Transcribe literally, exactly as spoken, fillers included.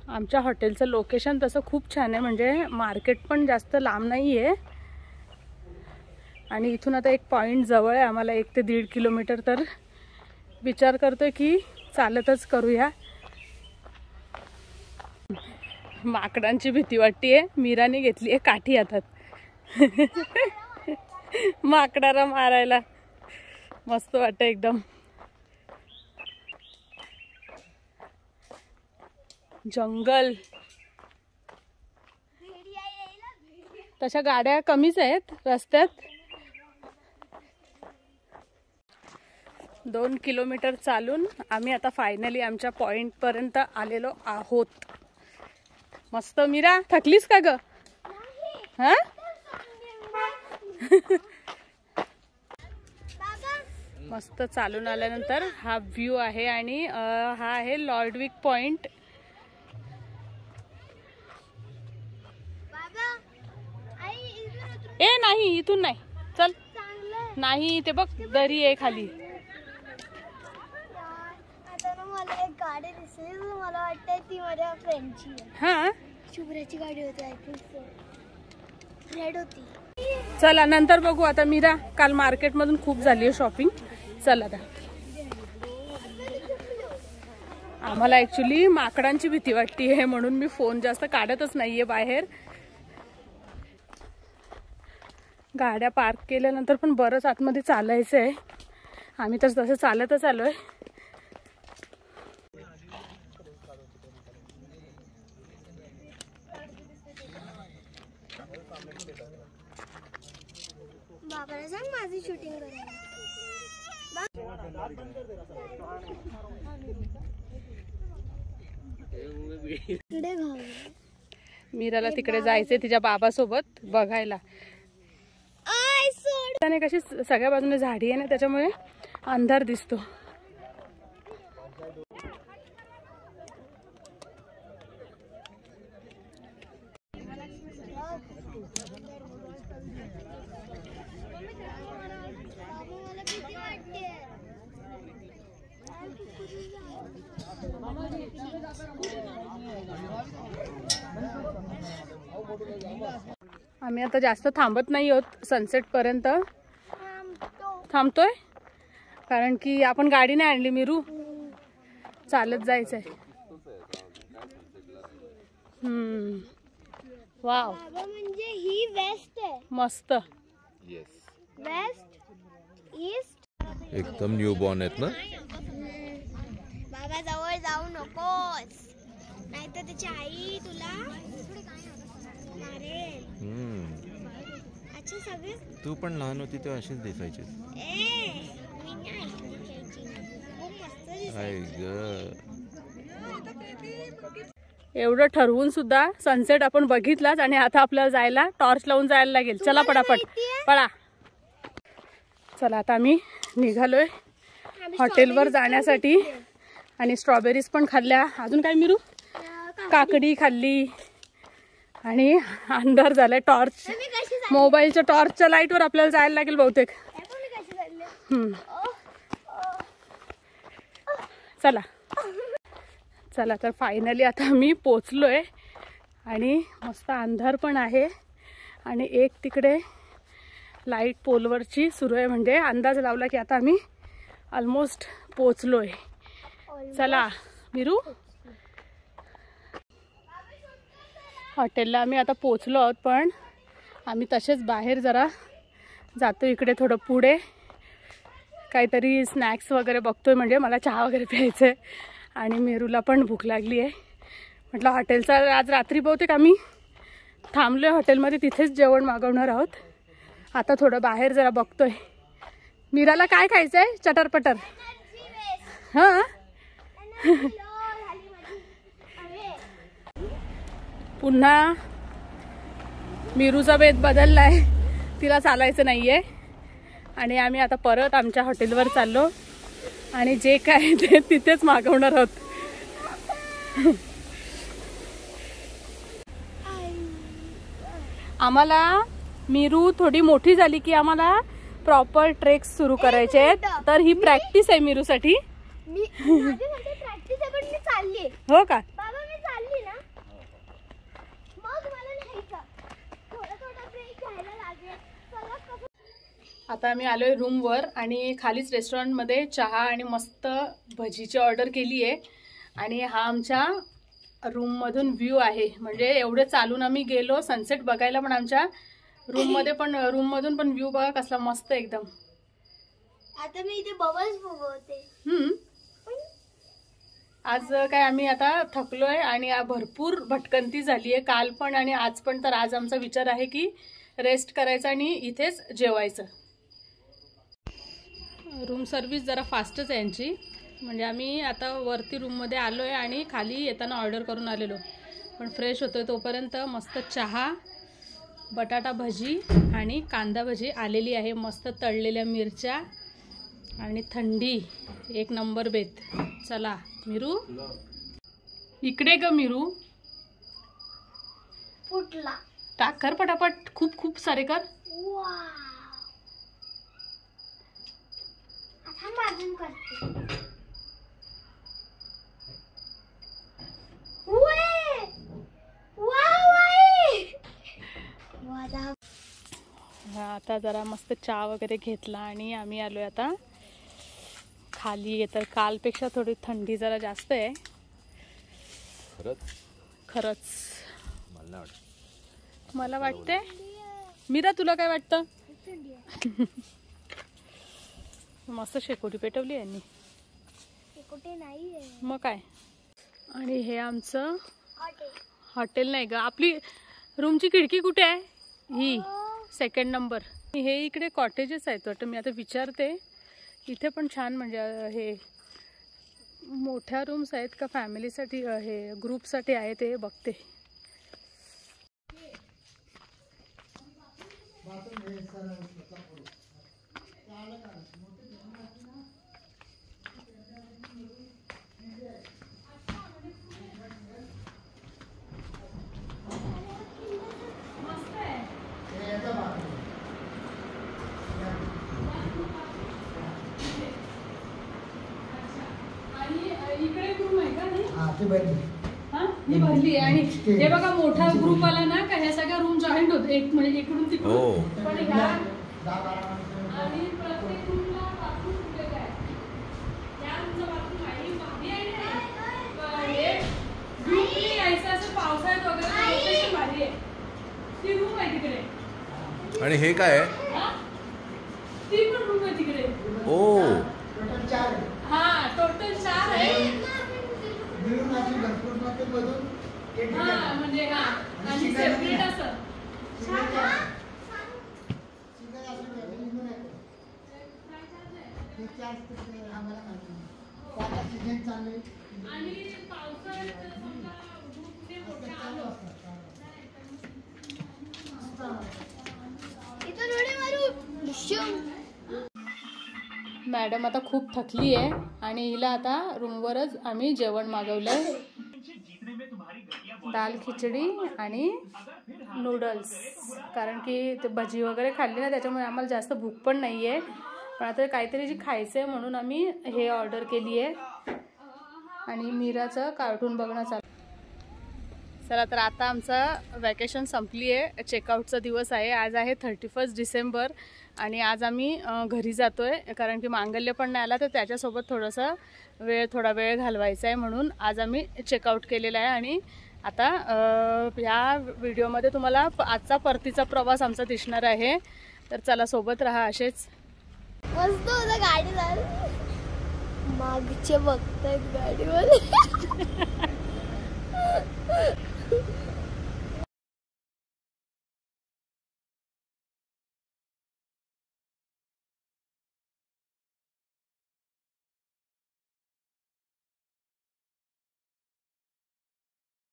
आमच्या हॉटेलचं लोकेशन तसं खूप छान आहे, म्हणजे मार्केट पण जास्त लांब नाही आहे आणि इथून आता एक पॉईंट जवळ आहे आम्हाला, एक ते दीड किलोमीटर. तर विचार करतोय की चालतच करूया. माकडांची भीती वाटते. मीराने घेतली आहे काठी हातात माकडाला मारायला. मस्त वाटतं एकदम. जंगल. तशा गाड्या कमीच आहेत रस्त्यात. दोन किलोमीटर चालून आम्ही आता फायनली आमच्या पॉइंट पर्यंत आलेलो आहोत. मस्त. मीरा थकलीस का ग? हा मस्त चालून आल्यानंतर हा व्ह्यू आहे आणि हा आहे लॉर्डविक पॉइंट. ए नाही, इथून नाही. चल. नाही, ते बघ दरी आहे खाली. मला एक गाडी दिसली, मला वाटतं ती माझ्या फ्रेंडची आहे. हा, शुभ्राची गाडी होती. आय थिंक सो रेड होती. चला नंतर बघू. आता मीरा काल मार्केट मधून खूप झाली आहे शॉपिंग. चल आता. आम्हाला ऍक्च्युली माकडांची भीती वाटते आहे म्हणून मी फोन जास्त काढतच नाहीये बाहेर. गाड्या पार्क केल्यानंतर पण बरंच आतमध्ये चालायचं आहे. आम्ही तर तसं चालतच आलोय. बाबाला सांग माझी शूटिंग करायला. मीराला तिकडे जायचंय तिच्या बाबासोबत बघायला. त्याने कशी सगळ्या बाजूने झाडी आहे ना, त्याच्यामुळे अंधार दिसतो. आम्ही आता जास्त थांबत नाही आहोत. सनसेट पर्यंत थांबतोय कारण की आपण गाडी नाही आणली मीरू, चालत जायचंय. हम्म. वाव. म्हणजे ही वेस्ट आहे. मस्त. वेस्ट ईस्ट एकदम न्यू बॉर्न आहेत ना. बाबा जवळ जाऊ नकोस, नाहीतर त्याची आई तुला मारेल. अच्छा सगळे. तू पण लहान होती तेव्हा अशीच दिसायची. एवढं ठरवून सुद्धा सनसेट आपण बघितलाच आणि आता आपल्याला जायला टॉर्च लावून जायला लागेल. चला पटापट पळा. चला आता आम्ही निघालोय हॉटेलवर जाण्यासाठी. आणि स्ट्रॉबेरीज पण खाल्ल्या. अजून काय मीरू? काकडी खाल्ली. आणि अंधार झालाय. टॉर्च, मोबाईलच्या टॉर्चच्या लाईटवर आपल्याला जायला लागेल बहुतेक. हम्म. चला चला तर फायनली आता मी पोचलोय आणि मस्त अंधार पण आहे आणि एक तिकडे लाईट पोलवरची सुरू आहे, म्हणजे अंदाज लावला की आता आम्ही ऑलमोस्ट पोचलोय. चला मीरू. हॉटेलला आम्ही आता पोचलो आहोत, पण आम्ही तसेच बाहेर जरा जातो. इकडे थोडं पुढे काहीतरी स्नॅक्स वगैरे बघतोय, म्हणजे मला चहा वगैरे प्यायचं आहे आणि मेरूला पण भूक लागली आहे. म्हटलं हॉटेलचा आज रात्री बहुतेक आम्ही थांबलो आहे हॉटेलमध्ये, तिथेच जेवण मागवणार आहोत. आता थोडं बाहेर जरा बघतोय. मीराला काय खायचं आहे? चटरपटर. हां. पुन्हा मीरूचा बेत बदललाय, तिला चालायचं नाहीये आणि आम्ही आता परत आमच्या हॉटेलवर चाललो आणि जे काय ते तिथेच मागवणार आहोत. आम्हाला मीरू थोडी मोठी झाली की आम्हाला प्रॉपर ट्रेक्स सुरू करायचे आहेत, तर ही प्रॅक्टिस आहे मीरूसाठी. मी प्रॅक्टिस आहे पण मी चालली. हो का? बाबा मी चालली ना. आता आम्ही आलोय रूमवर आणि खालीच रेस्टॉरंटमध्ये चहा आणि मस्त भजीची ऑर्डर केली आहे. आणि हा आमच्या रूममधून व्ह्यू आहे. म्हणजे एवढे चालून आम्ही गेलो सनसेट बघायला, पण आमच्या रूममध्ये पण रूममधून पण व्ह्यू बघा कसला मस्त एकदम. आता मी इथे बबल्स बघवते. हम्म आज काय आम्ही आता थकलोय आणि भरपूर भटकंती झाली आहे काल पण आणि आज पण. तर आज आमचा विचार आहे की रेस्ट करायचा आणि इथेच जेवायचं. रूम सर्विस जरा फास्टच आहे यांची. म्हणजे आम्ही आता वरती रूममध्ये आलो आहे आणि खाली येताना ऑर्डर करून आलेलो, पण फ्रेश होतोय तोपर्यंत मस्त चहा, बटाटा भजी आणि कांदा भजी आलेली आहे. मस्त तळलेल्या मिरच्या आणि थंडी एक नंबर बेत. चला मिरू इकडे ग. मिरू फुटला. टाक, कर पटापट, खूप खूप सारे कर. वाव. आता माझून करते. उए. वाव आई. वादा. आता जरा मस्त चहा वगैरे घेतला आणि आम्ही आलोय आता खाली. तर कालपेक्षा थोडी थंडी जरा जास्त आहे खरंच. खरंच मला नाही वाटत. मला वाटते. मीरा तुला काय वाटतं? मस्त शेकोटी पेटवली यांनी. कुठे नाहीये मग काय. आणि हे आमचं हॉटेल. हॉटेल नाही ग, आपली रूमची खिडकी कुठे आहे? ही सेकंड नंबर. हे इकडे कॉटेजेस आहेत वाटतं. मी आता विचारते. इथे पण छान म्हणजे हे मोठ्या रूम्स आहेत का फॅमिलीसाठी, हे ग्रुपसाठी आहे ते बघते. हा ही भरली आहे. आणि हे बघा मोठा ग्रुप आला ना का ह्या सगळ्या रूम जॉईंट होते. एक म्हणजे इकडून तिकडून. पण ह्या आणि प्रत्येक रूमला बाथरूम कुठे आहे. या रूमचं बाथरूम आहे भारी आहे ना. हे ग्रुपली यायचं असं पावसाळ्यात वगैरे लोकेशन भारी आहे. ती रूम आहे तिकडे. आणि हे काय आहे? ती पण रूम आहे तिकडे. ओ हा टोटल चार आहे. हा म्हणजे हा आणि सेपरेट असं. आणि पावसाळ्यात समजा ग्रुपने मोठे आलो. इथं रोडे मारू. मॅडम आता खूप थकली आहे आणि हिला आता रूमवरच आम्ही जेवण मागवलंय. दाल खिचडी आणि नूडल्स. कारण की ते भजी वगैरे खाल्ली ना त्याच्यामुळे आम्हाला जास्त भूक पण नाही आहे. पण आता काहीतरी जे खायचं आहे म्हणून आम्ही हे ऑर्डर केली आहे. आणि मीराचं कार्टून बघणं चालू. चला तर आता आमचं वॅकेशन संपली आहे. चेकआउटचा दिवस आहे. आज आहे थर्टी फर्स्ट डिसेंबर आणि आज आम्ही घरी जातो आहे. कारण की मांगल्य पण नाही आला तर त्याच्यासोबत थोडंसं वेळ थोडा वेळ घालवायचा आहे म्हणून आज आम्ही चेकआउट केलेला आहे. आणि आता ह्या व्हिडिओमध्ये तुम्हाला आजचा परतीचा प्रवास आमचा दिसणार आहे. तर चला सोबत राहा असेच. मस्त होतं गाडी चालू. मागचे बघतायत गाडीवर.